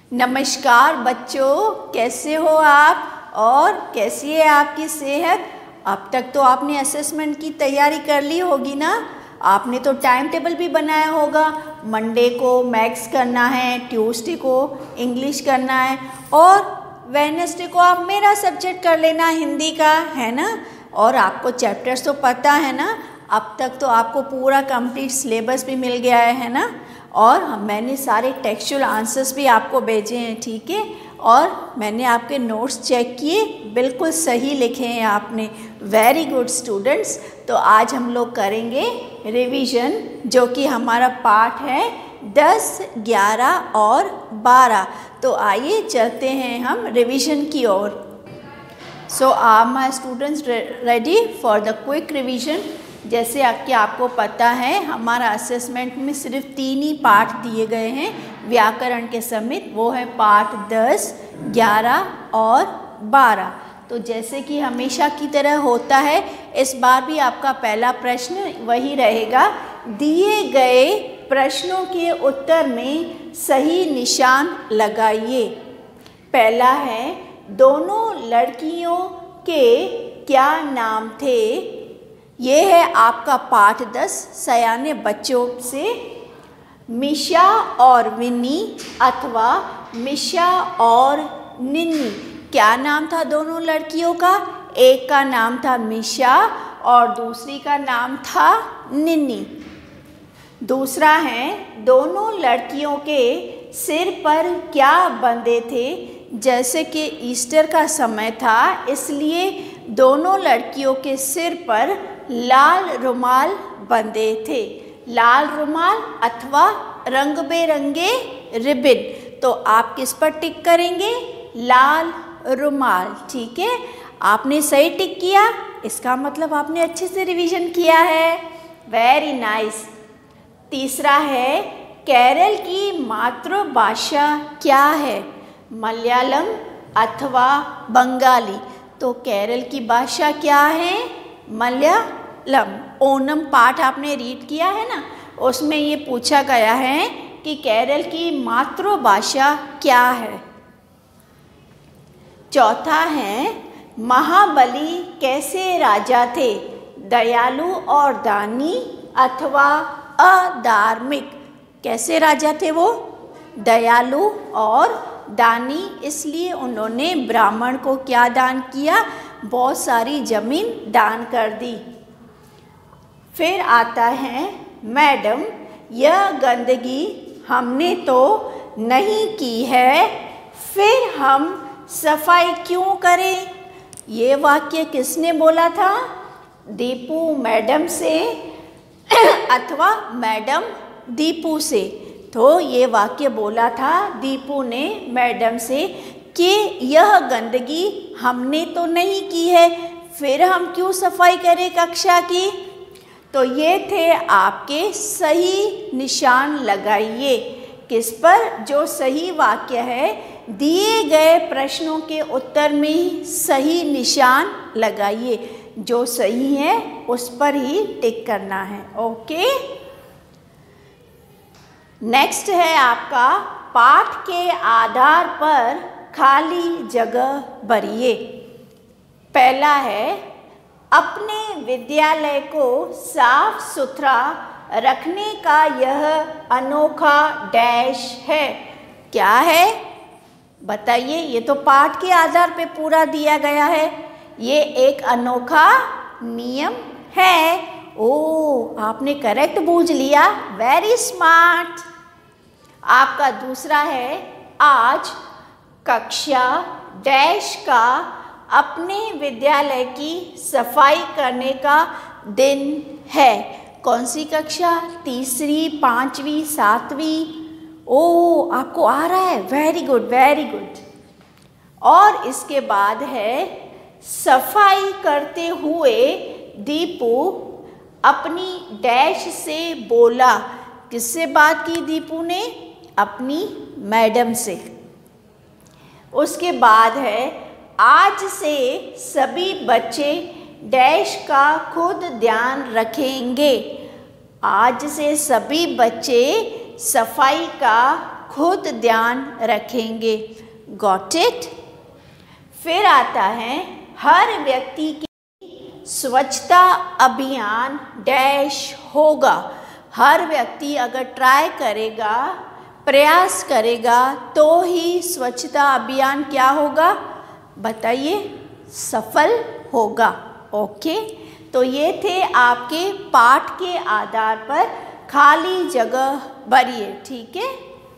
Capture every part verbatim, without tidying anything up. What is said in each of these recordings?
नमस्कार बच्चों, कैसे हो आप और कैसी है आपकी सेहत। अब तक तो आपने असेसमेंट की तैयारी कर ली होगी ना। आपने तो टाइम टेबल भी बनाया होगा। मंडे को मैथ्स करना है, ट्यूसडे को इंग्लिश करना है और वेडनेसडे को आप मेरा सब्जेक्ट कर लेना हिंदी का, है ना। और आपको चैप्टर्स तो पता है ना। अब तक तो आपको पूरा कंप्लीट सिलेबस भी मिल गया है, है ना। और मैंने सारे टेक्सचुअल आंसर्स भी आपको भेजे हैं, ठीक है। और मैंने आपके नोट्स चेक किए, बिल्कुल सही लिखे हैं आपने। Very good students. तो आज हम लोग करेंगे रिवीजन, जो कि हमारा पार्ट है दस, ग्यारह और बारह। तो आइए चलते हैं हम रिवीजन की ओर। So are my students ready for the quick revision. जैसे कि आपको पता है, हमारा असेसमेंट में सिर्फ तीन ही पार्ट दिए गए हैं व्याकरण के समेत। वो है पार्ट दस, ग्यारह और बारह। तो जैसे कि हमेशा की तरह होता है, इस बार भी आपका पहला प्रश्न वही रहेगा। दिए गए प्रश्नों के उत्तर में सही निशान लगाइए। पहला है, दोनों लड़कियों के क्या नाम थे। ये है आपका पाठ दस, सयाने बच्चों से। मिशा और विनी अथवा मिशा और निन्नी, क्या नाम था दोनों लड़कियों का। एक का नाम था मिशा और दूसरी का नाम था निन्नी। दूसरा है, दोनों लड़कियों के सिर पर क्या बंधे थे। जैसे कि ईस्टर का समय था, इसलिए दोनों लड़कियों के सिर पर लाल रुमाल बंधे थे। लाल रुमाल अथवा रंग बेरंगे रिबन। तो आप किस पर टिक करेंगे, लाल रुमाल, ठीक है। आपने सही टिक किया, इसका मतलब आपने अच्छे से रिवीजन किया है। Very nice. तीसरा है, केरल की मातृभाषा क्या है, मलयालम अथवा बंगाली। तो केरल की भाषा क्या है, मलयालम। ओनम पाठ आपने रीड किया है ना, उसमें ये पूछा गया है कि केरल की मातृभाषा क्या है। चौथा है, महाबली कैसे राजा थे, दयालु और दानी अथवा अधार्मिक। कैसे राजा थे वो, दयालु और दानी। इसलिए उन्होंने ब्राह्मण को क्या दान किया, बहुत सारी जमीन दान कर दी। फिर आता है, मैडम यह गंदगी हमने तो नहीं की है, फिर हम सफाई क्यों करें। ये वाक्य किसने बोला था, दीपू मैडम से अथवा मैडम दीपू से। तो ये वाक्य बोला था दीपू ने मैडम से कि यह गंदगी हमने तो नहीं की है, फिर हम क्यों सफाई करें कक्षा की। तो ये थे आपके सही निशान लगाइए। किस पर, जो सही वाक्य है, दिए गए प्रश्नों के उत्तर में सही निशान लगाइए। जो सही है उस पर ही टिक करना है, ओके। नेक्स्ट है आपका, पाठ के आधार पर खाली जगह भरिए। पहला है, अपने विद्यालय को साफ सुथरा रखने का यह अनोखा डैश है। क्या है बताइए। ये तो पाठ के आधार पे पूरा दिया गया है। ये एक अनोखा नियम है। ओ, आपने करेक्ट बूझ लिया, वेरी स्मार्ट। आपका दूसरा है, आज कक्षा डैश का अपने विद्यालय की सफाई करने का दिन है। कौन सी कक्षा, तीसरी, पांचवी, सातवीं। ओ, आपको आ रहा है, वेरी गुड वेरी गुड। और इसके बाद है, सफाई करते हुए दीपू अपनी डैश से बोला। किससे बात की दीपू ने, अपनी मैडम से। उसके बाद है, आज से सभी बच्चे डैश का खुद ध्यान रखेंगे। आज से सभी बच्चे सफाई का खुद ध्यान रखेंगे। Got it? फिर आता है हर व्यक्ति की स्वच्छता अभियान डैश होगा। हर व्यक्ति अगर ट्राई करेगा, प्रयास करेगा, तो ही स्वच्छता अभियान क्या होगा बताइए? सफल होगा। ओके, तो ये थे आपके पाठ के आधार पर खाली जगह भरिए। ठीक है,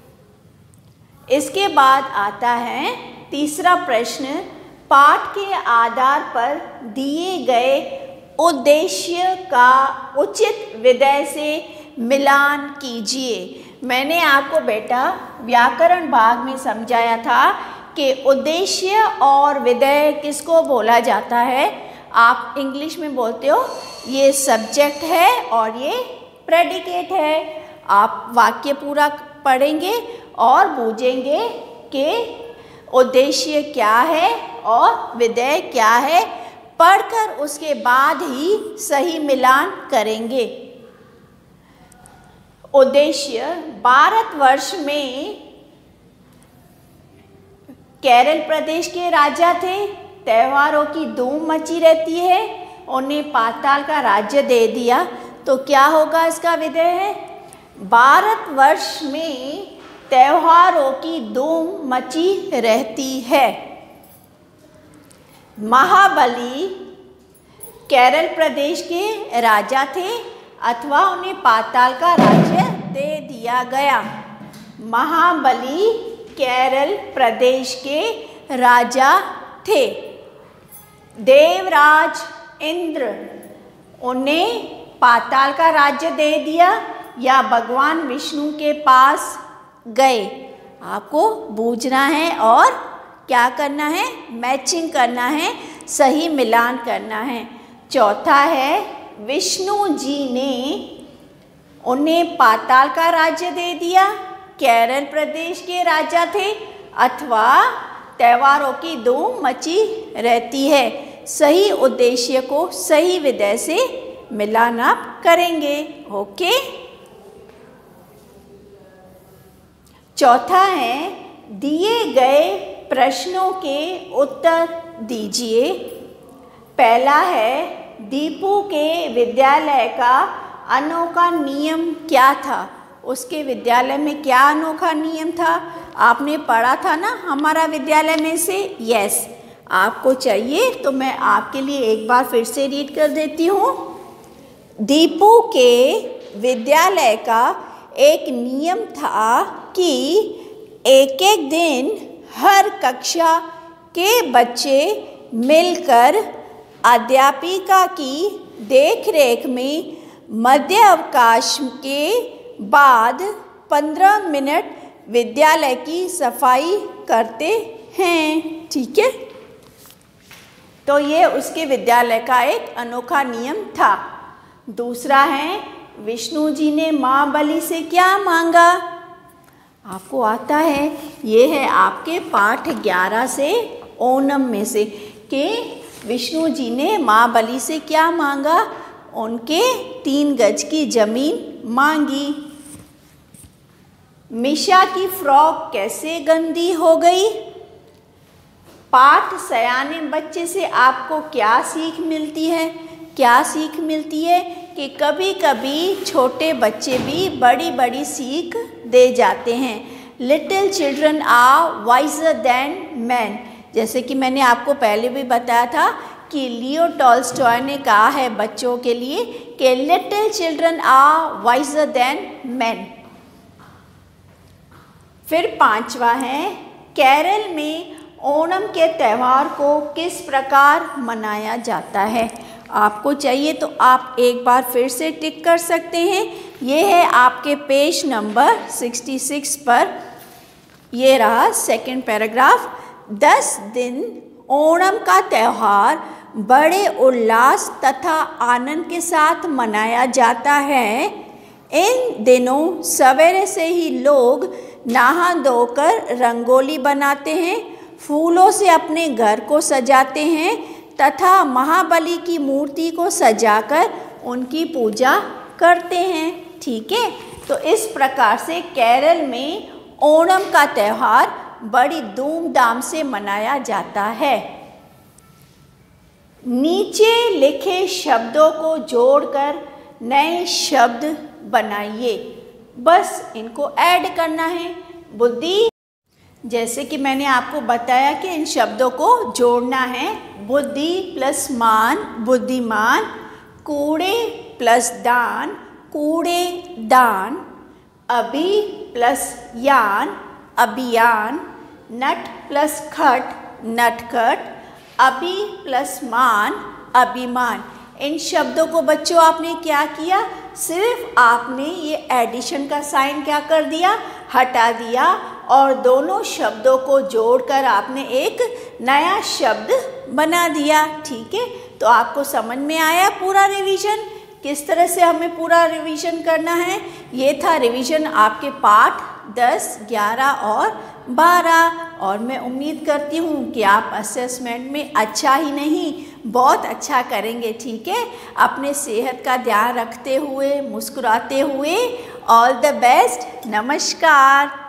इसके बाद आता है तीसरा प्रश्न, पाठ के आधार पर दिए गए उद्देश्य का उचित विधेय से मिलान कीजिए। मैंने आपको बेटा व्याकरण भाग में समझाया था कि उद्देश्य और विधेय किसको बोला जाता है। आप इंग्लिश में बोलते हो ये सब्जेक्ट है और ये प्रेडिकेट है। आप वाक्य पूरा पढ़ेंगे और बूझेंगे कि उद्देश्य क्या है और विधेय क्या है, पढ़कर उसके बाद ही सही मिलान करेंगे। उद्देश्य, भारतवर्ष में केरल प्रदेश के राजा थे, त्योहारों की धूम मची रहती है, उन्हें पाताल का राज्य दे दिया, तो क्या होगा इसका विधेय है? भारतवर्ष में त्योहारों की धूम मची रहती है। महाबली केरल प्रदेश के राजा थे अथवा उन्हें पाताल का राज्य दे दिया गया। महाबली केरल प्रदेश के राजा थे। देवराज इंद्र, उन्हें पाताल का राज्य दे दिया या भगवान विष्णु के पास गए। आपको बूझना है और क्या करना है? मैचिंग करना है, सही मिलान करना है। चौथा है, विष्णु जी ने उन्हें पाताल का राज्य दे दिया, केरल प्रदेश के राजा थे, अथवा त्योहारों की धूम मची रहती है। सही उद्देश्य को सही विधेय से मिलान आप करेंगे। ओके, चौथा है, दिए गए प्रश्नों के उत्तर दीजिए। पहला है, दीपू के विद्यालय का अनोखा नियम क्या था? उसके विद्यालय में क्या अनोखा नियम था? आपने पढ़ा था ना हमारा विद्यालय में से? यस, आपको चाहिए तो मैं आपके लिए एक बार फिर से रीड कर देती हूँ। दीपू के विद्यालय का एक नियम था कि एक एक दिन हर कक्षा के बच्चे मिलकर अध्यापिका की देखरेख में मध्य अवकाश के बाद पंद्रह मिनट विद्यालय की सफाई करते हैं। ठीक है, तो ये उसके विद्यालय का एक अनोखा नियम था। दूसरा है, विष्णु जी ने माँ बलि से क्या मांगा? आपको आता है, ये है आपके पाठ ग्यारह से ओणम में से कि विष्णु जी ने माँ बलि से क्या मांगा? उनके तीन गज की जमीन मांगी। मिशा की फ्रॉक कैसे गंदी हो गई? पाठ सयाने बच्चे से आपको क्या सीख मिलती है? क्या सीख मिलती है कि कभी कभी छोटे बच्चे भी बड़ी बड़ी सीख दे जाते हैं। Little children are wiser than man. जैसे कि मैंने आपको पहले भी बताया था कि लियो टॉल्स्टॉय ने कहा है बच्चों के लिए कि little children are wiser than man. फिर पांचवा है, केरल में ओणम के त्यौहार को किस प्रकार मनाया जाता है? आपको चाहिए तो आप एक बार फिर से टिक कर सकते हैं। ये है आपके पेज नंबर छियासठ पर, ये रहा सेकंड पैराग्राफ। दस दिन ओणम का त्यौहार बड़े उल्लास तथा आनंद के साथ मनाया जाता है। इन दिनों सवेरे से ही लोग नहा धोकर रंगोली बनाते हैं, फूलों से अपने घर को सजाते हैं तथा महाबली की मूर्ति को सजाकर उनकी पूजा करते हैं। ठीक है, तो इस प्रकार से केरल में ओणम का त्यौहार बड़ी धूमधाम से मनाया जाता है। नीचे लिखे शब्दों को जोड़कर नए शब्द बनाइए। बस इनको ऐड करना है। बुद्धि, जैसे कि मैंने आपको बताया कि इन शब्दों को जोड़ना है। बुद्धि प्लस मान, बुद्धिमान। कूड़े प्लस दान, कूड़े दान। अभी प्लस यान, अभियान। नट प्लस खट, नटखट। अभी प्लस मान, अभिमान। इन शब्दों को बच्चों आपने क्या किया, सिर्फ आपने ये एडिशन का साइन क्या कर दिया, हटा दिया और दोनों शब्दों को जोड़कर आपने एक नया शब्द बना दिया। ठीक है, तो आपको समझ में आया पूरा रिवीजन, किस तरह से हमें पूरा रिवीजन करना है। ये था रिवीजन आपके पाठ दस, ग्यारह और बारह। और मैं उम्मीद करती हूँ कि आप असेसमेंट में अच्छा ही नहीं बहुत अच्छा करेंगे। ठीक है, अपने सेहत का ध्यान रखते हुए, मुस्कुराते हुए। All the best. नमस्कार।